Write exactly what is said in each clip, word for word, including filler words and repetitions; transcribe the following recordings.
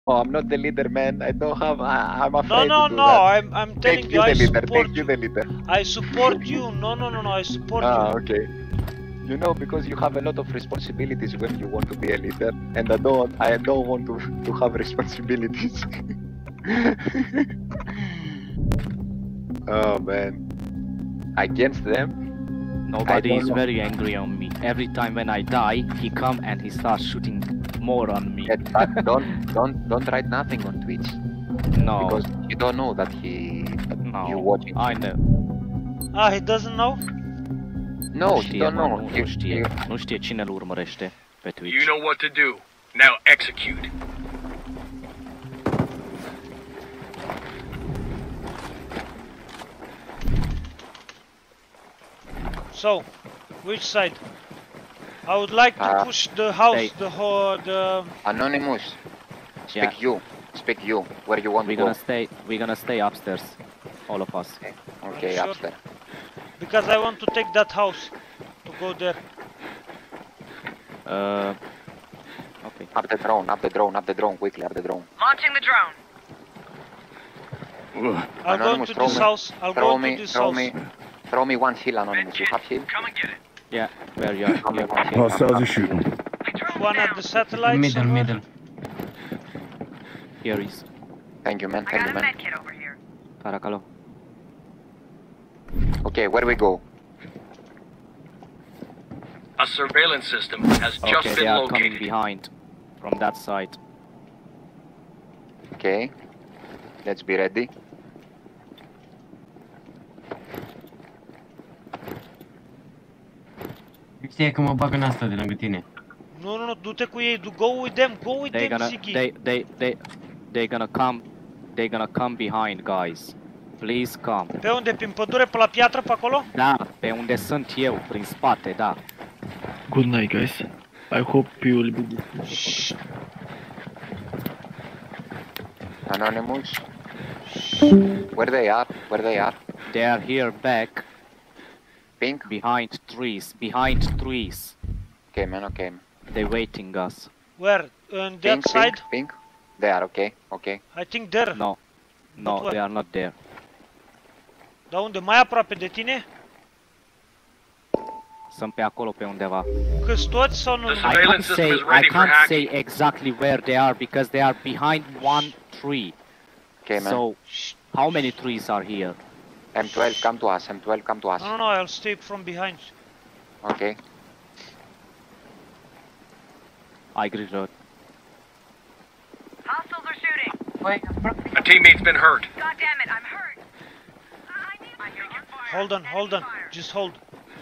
Oh, I'm not the leader, man. I don't have. I, I'm afraid. No, no, to do no. that. I'm, I'm telling Take you, you I the leader. support Take you. you the leader. I support you. No, no, no, no. I support Ah, you. okay. You know, because you have a lot of responsibilities when you want to be a leader, and I don't. I don't want to to have responsibilities. Oh man. Against them? Nobody is know. very angry on me. Every time when I die, he come and he starts shooting more on me. Yeah, but don't don't don't write nothing on Twitch No, because you don't know that he that no, you watching. I know. Ah, he doesn't know? No, Nu he știe, don't mă, know. nu, You- nu știe. you- Nu știe cine îl urmărește pe Twitch. You know what to do. Now execute. So, which side? I would like to Uh, push the house, they- the whole, the... Anonymous. Speak Yeah. you. Speak you. Where you want We're to go? gonna stay. We're gonna stay upstairs, all of us. Okay, Sure. upstairs. Because I want to take that house, to go there. Uh, okay. Up the drone. Up the drone. Up the drone. Quickly, up the drone. Launching the drone. I'll go Anonymous, into throw this me- house, I'll Throw go me. into this Throw house. me. Throw me one heal, Anonymous. You have heal? Come and get it. Yeah, where you are? Throw me You're one heal. Hostiles are shooting. I drone One at down. the satellites. Middle, somewhere. middle. Here is. Thank you, man. I Thank got you, a man. med kit over here. Paracalo. Okay, where we go? A surveillance system has just Okay, they been are coming located. behind, from that side. Okay. Let's be ready. Știi că mă bag în asta de lângă tine. Nu, nu, nu, du-te cu ei, du- go with them, go with They're them, gonna. Ziggy. They. They. They. They're gonna come. They're gonna come behind, guys. Please come. Pe unde? Prin pădure, pe la piatră, pe acolo? Da, pe unde sunt eu, prin spate, da. Good night, guys. I hope you will be. Shh. Anonymous. Where they are? Where they are? They are here back, Pink? behind trees, behind trees. Okay, man. Okay. Man. They're waiting us. Where? On that Pink, side? pink, pink. They are okay. Okay. I think there. No. No, But they are not there. Dar unde? Mai aproape de tine? Sunt pe acolo pe undeva. Câți toți sau nu? The I surveillance can't system say is I ready for can't hacking. say exactly where they are because they are behind one tree. Okay, man. So how many trees are here? M twelve, come to us. M twelve, come to us. No, no, no, I'll stay from behind. Okay. I reload. Hostiles are shooting. Băi, A teammate's been hurt. God damn it, I'm hurt. I need I hear your fire. Hold on, hold on. Just hold.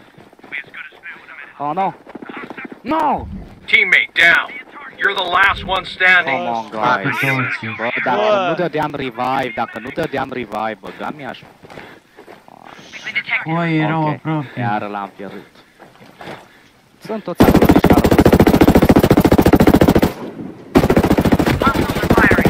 Oh no! No! Teammate down. You're the last one standing. Come on, guys. toți. Bă, dacă Bă. nu dădeam revive, dacă nu dădeam revive, băga mi-aș... The detective. Băi, erau Ok, aproape. iar l-am pierdut. Sunt toți acolo, nici n-am rămas. Hostiles are firing.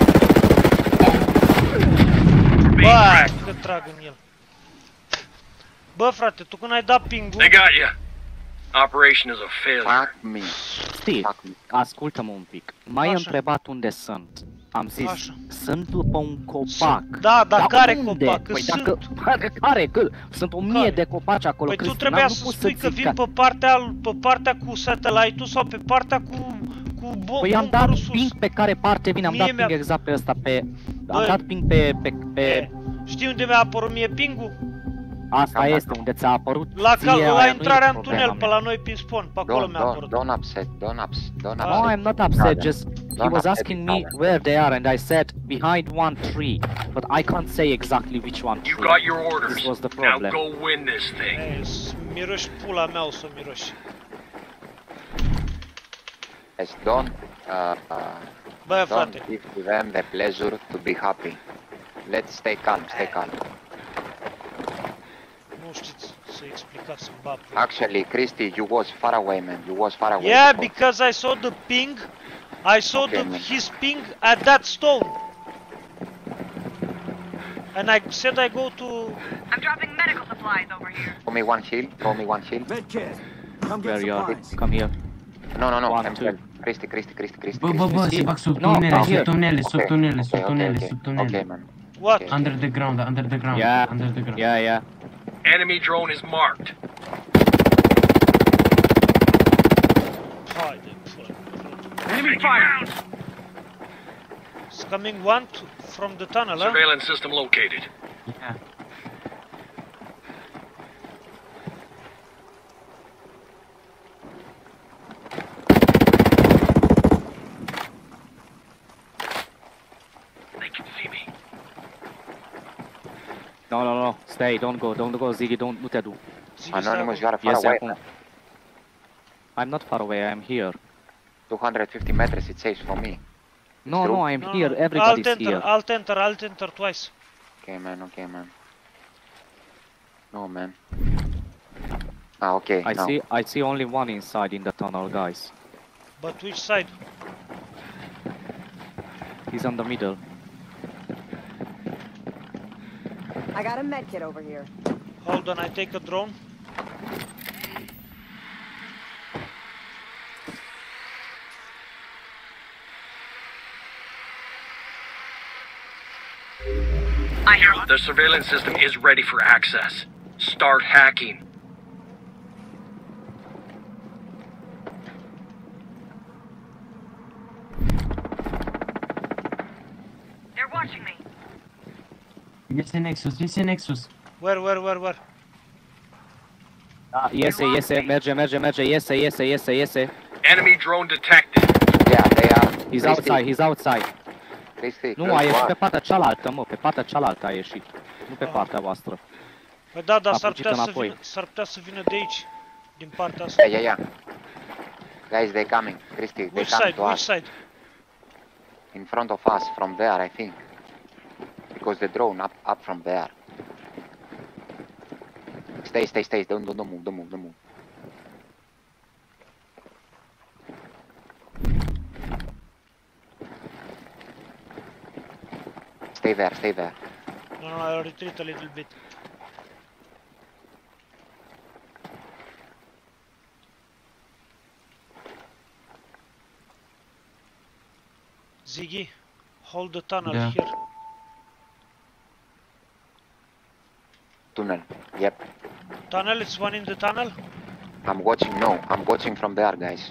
Bă, că trag în el. Bă, frate, tu când ai dat ping-ul, They got you. Operation is a failure. Fuck me. Steve, Fuck me. ascultă-mă un pic. M-ai Așa. întrebat unde sunt. Am zis, Așa. sunt după un copac. Sunt- da, dar care unde? copac? Că Păi sunt. dacă, Dacă, care? Că sunt o mie Care? de copaci acolo, păi tu Cristi, trebuia n-am- să nu pot spui că zic vin pe partea, pe partea cu satellite-ul sau pe partea cu, cu bo Păi am dat bunkerul sus. ping pe care parte vine, am Mie dat mi-a- ping exact pe ăsta, pe... Am Băi. dat ping pe... pe, pe E, știi unde mi-a apărut mie ping-ul? asta Cam este, unde ți-a apărut La, ție, cal, aia la nu e intrarea în problema tunel, pe mea. la noi prin spawn, pe acolo Don't, mi-a don't, apărut. don't upset. Don't upset. Don't Ah. No, upset. I'm not upset, Brother. just he Don't was upset asking each me other. where they are and I said behind one tree, but I can't say exactly which one You tree. got your orders. This was the Now problem. go win this thing. E, să miroși pula mea, o să miroși. Yes, don't, uh, uh, Bă, don't frate, give to them the pleasure to be happy. Let's stay calm. Stay calm. nu știți să explicați în bapă. Actually, Christy, you was far away, man. You was far away. Yeah, before. because I saw the ping, I saw Okay, the, man. his ping at that stone. And I said I go to... I'm dropping medical supplies over here. Throw me one shield. Throw me one shield. Where you are? Come here. No, no, no. One, M two. twelve. Cristi, Cristi, Cristi, Cristi. Bă, bă, bă, se bag sub No, tunele, here. sub tunele, sub Okay, tunele, okay, sub okay, tunele, okay. sub Okay, tunele. man. What? Okay. Under the ground, under the ground, Yeah. under the ground. Yeah, yeah. Enemy drone is marked. Haide, fă. Enemy fire! It's coming one to, from the tunnel, huh? Surveillance system located. Yeah. They can see me. No, no, no. Stay, don't go, don't go, Ziggy, don't, nu te du. Ziggy, stai Anonymous, you acolo. are far Yes, away, acum. man. I'm not far away, I'm here. two hundred fifty meters it says for me. No, true. no, I'm No, here, no. everybody's Alt enter, here. alt enter, alt enter twice. Okay, man, okay, man. No, man. Ah, okay, I now. see, I see only one inside in the tunnel, guys. But which side? He's on the middle. I got a med kit over here. Hold on, I take a drone. I hear The surveillance system is ready for access. Start hacking. They're watching me. Iese Nexus, iese Nexus. Where, where, where, where? Ah, iese, iese, merge, merge, merge, iese, iese, iese, iese. Enemy drone detected. Yeah, they are. He's Cristi, outside, he's outside. Cristi, Nu, close a to ieșit us. pe partea cealaltă, mă, pe partea cealaltă a ieșit. Nu pe partea voastră. Păi da, dar A s-ar fugit putea, să înapoi. vină, s-ar putea să vină de aici. Din partea asta. Yeah, yeah, yeah. Guys, they coming. Cristi, they Which coming side, to which us. side? In front of us, from there, I think. Because the drone up, up from there. Stay, stay, stay. Don't, don't, don't move, don't move, don't move. Stay there, stay there. No, no, I'll retreat a little bit. Ziggy, hold the tunnel Yeah. here. Tunnel. Yep. Tunnel, it's one in the tunnel. I'm watching. No, I'm watching from there, guys.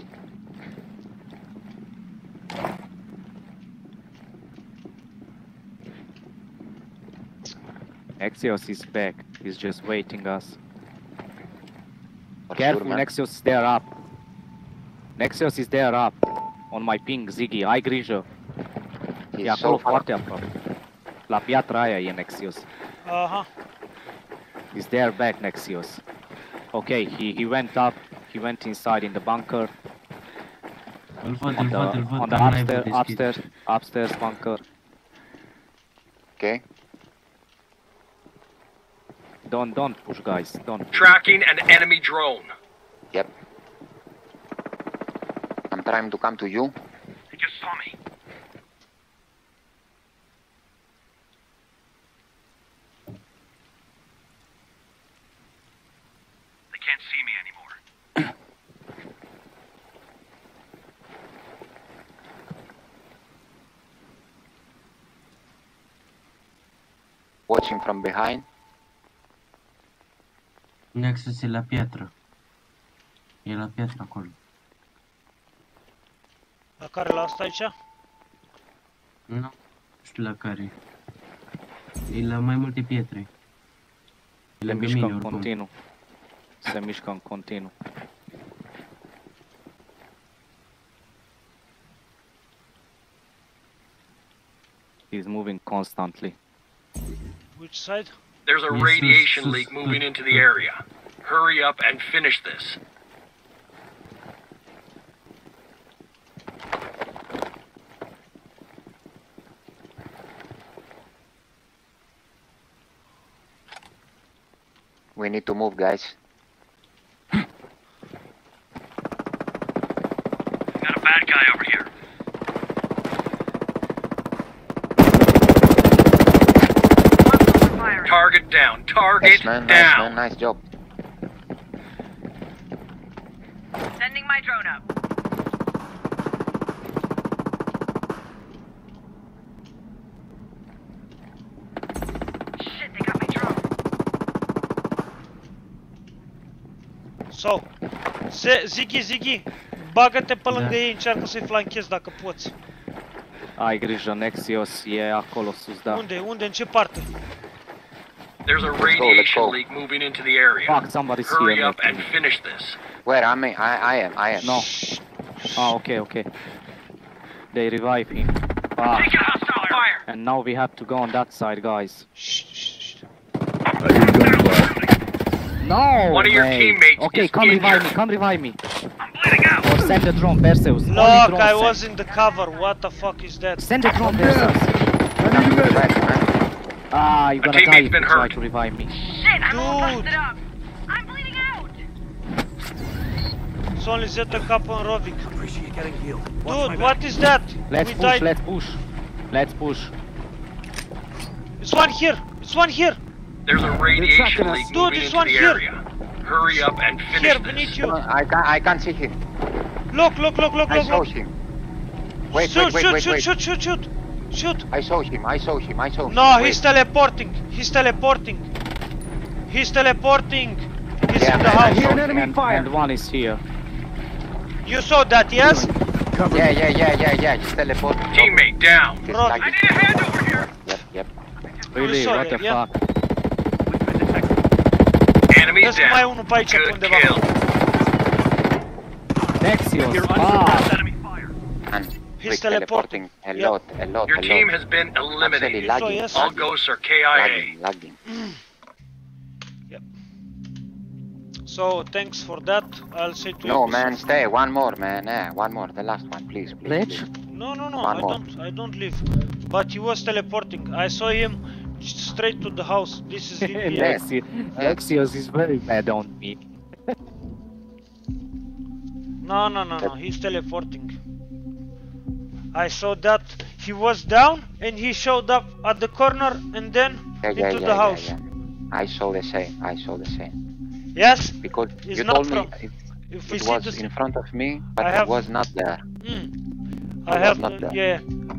Nexios is back. He's just waiting us. For Careful, sure, man. Nexios is there up. Nexios is there up. On my ping, Ziggy, ai grijă. He's E acolo so far. foarte aproape. La piatra aia e Nexios. Aha. He's there back, Nexios. Okay, he, he went up. He went inside in the bunker. Îl văd, On îl the, văd, îl văd. on the dar n-ai upstairs, văd deschis. upstairs, upstairs bunker. Okay. Don't, don't push, guys. Don't. Tracking an enemy drone. Yep. I'm trying to come to you. They just saw me. They can't see me anymore. Watching from behind. Nexus e la piatră. E la piatră acolo. La care, la asta aici? Nu? Nu știu la care. E la mai multe pietre. E Se lângă mișcă mine în oricum. continuu. Se mișcă în continuu. He's moving constantly. Which side? There's a Yes, radiation yes, leak yes, moving yes. into the area. Hurry up and finish this. We need to move, guys. Got a bad guy over here. Firing. Target down. Target Nice, man. Nice, down. man. Nice job. Sending my drone up. So, Se Ziggy, Ziggy, bagă-te pe lângă Da. ei, încearcă să-i flanchezi dacă poți. Ai grijă, Nexios e acolo sus, da. Unde? Unde? În ce parte? There's a let's go. radiation leak moving into the area. Fuck, somebody's Hurry here. up and finish this. Where am I? I, I am, I am. No. Ah, okay, okay. They revive him. Ah, Take a hostile fire. and now we have to go on that side, guys. Shh, shh, shh. I hear gunfire. No, One of your mate. teammates Okay, is come revive injured. me, come revive me. I'm bleeding out. Or send the drone, Perseus. Only Look, drone I send. was in the cover. What the fuck is that? Send the drone, Perseus. Coming to back, man. Ah, you're A gonna die teammate's if been you try hurt. to revive me. Shit, I'm all Dude. busted up. I'm bleeding out. It's only Zeta Kappa and Rovik. Dude, what is that? Let's we push, died. let's push. Let's push. It's one here. It's one here. There's a radiation leak Dude, moving this into one the here. area. Hurry up and finish Here, this. beneath you. I can't, I can't see him. Look, look, look, look, I look, saw look. him. Wait, Shoot, wait, wait, shoot, wait, shoot, wait. shoot, shoot, shoot. Shoot. I saw him, I saw him, I saw him. No, Wait. he's teleporting. He's teleporting. He's teleporting. He's Yeah, in the man, I house. hear And, and one is here. You saw that, yes? Yeah, yeah, yeah, yeah, yeah. He's teleporting. Teammate down. He's Rod. lagging. I need a hand over here. Yep, yep. Really, saw what the it, yeah. fuck? Enemies Vezi că mai e down. unul pe aici, pe Good undeva. kill. Nexios. You're Ah, under enemy fire. And He's we're teleporting. teleporting a Yep. lot, a lot, Your a team lot. has been Actually eliminated. lagging, yes. All lagging, ghosts are K I A. lagging, lagging. So, thanks for that. I'll say to No, you. man, stay. One more, man. Eh, one more. The last one, please. please, Ledge? please. No, no, no. One I more. don't. I don't leave. But he was teleporting. I saw him straight to the house. This is V P N. Nexi- Nexios is very bad on me. No, no, no, no. He's teleporting. I saw that he was down and he showed up at the corner and then Yeah, yeah, into yeah, the yeah, house. yeah. I saw the same. I saw the same. Yes. Because It's you not told me from- it, If we it see was the in front of me, but I it have- was not there. Mm. I I have was not the, there. yeah.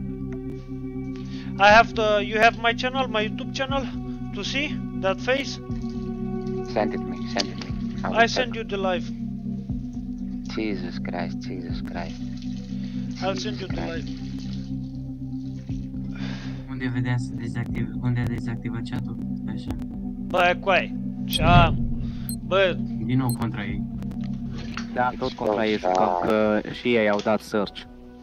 I have the. You have my channel, my YouTube channel, to see that face. Send it me. Send it me. will I check. send you the live. Jesus Christ. Jesus Christ. I'll send you the Christ. live. Unde vedea să dezactiv... Unde a dezactivat chat-ul? Așa. Bă, coai. Ce-am. Bă, Din nou contra ei. Da, tot contra ei jucăm, că și ei au dat search.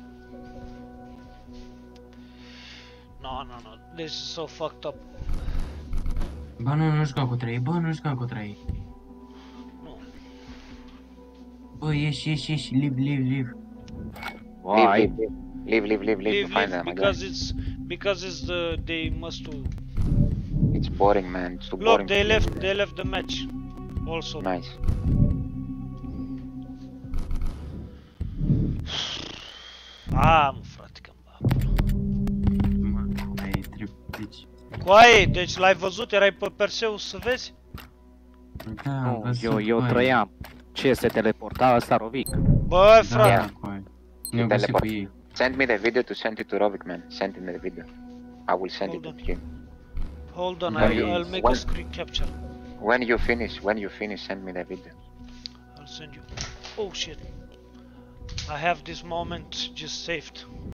no, no, no. This is so fucked up. Ba nu, nu jucam contra ei, bă, nu jucam contra ei. Nu. Bă, ieși, ieși, ieși, live, live, live. Why? Leave, leave, leave, leave, leave, Leave, to find leave, them again. because it's because it's the they must to It's boring, man. It's too look. boring. They to left. play. They left the match. Also. Nice. Ah, mă, frate, că-mi bag. Mă, ai trebuie, deci... Coaie, deci l-ai văzut? Erai pe Perseus să vezi? Da, am Nu, văzut, eu, eu băi. trăiam. Ce, se teleporta ăsta, Rovic? Bă, Da, frate. Yeah. coaie. Ne-am găsit Teleport. cu ei. Send me the video to send it to Rovik, man. Send me the video. I will send Hold it on. to him. Hold on, When I'll, you- I'll make a when- screen capture. When you finish, when you finish, send me the video. I'll send you. Oh shit. I have this moment just saved.